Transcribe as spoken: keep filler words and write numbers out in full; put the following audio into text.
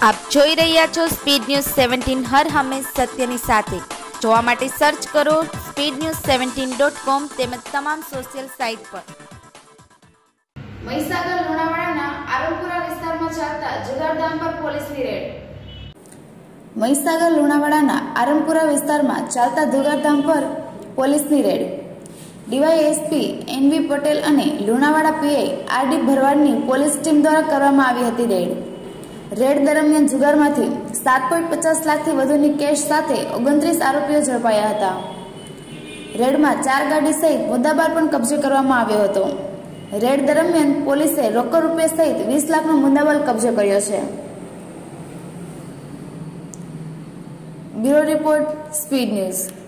આપ જોઈ રહ્યા છો સ્પીડ ન્યૂઝ સેવન્ટીન, હર હંમેશ સત્યની સાથે। જોવા માટે સર્ચ કરો speed news seventeen dot com તેમજ તમામ સોશિયલ સાઇટ પર। મહીસાગર લુણાવાડાના આરમપુરા વિસ્તારમાં ચાલતા જુગારધામ પર પોલીસની રેડ। મહીસાગર લુણાવાડાના આરમપુરા વિસ્તારમાં ચાલતા જુગારધામ પર પોલીસની રેડ। ડીવાયએસપી એનવી પટેલ અને લુણાવાડા પીઆઈ આરડી ભરવાડની પોલીસ ટીમ દ્વારા કરવામાં આવી હતી રેડ। રેડ દરમિયાન જુગારમાંથી સાત પોઈન્ટ પચાસ લાખથી વધુની કેશ સાથે ઓગણત્રીસ આરોપીઓ ઝડપાયા હતા। રેડમાં ચાર ગાડી સહિત મુદ્દામાલ પણ કબજે કરવામાં આવ્યો હતો। રેડ દરમિયાન પોલીસે રોકડ રૂપિયા સહિત વીસ લાખનો મુદ્દામાલ કબજે કર્યો છે। Bureau report, speed news.